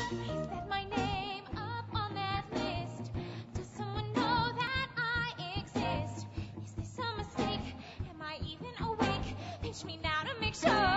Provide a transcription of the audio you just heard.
Is that my name up on that list? Does someone know that I exist? Is this a mistake? Am I even awake? Pinch me now to make sure.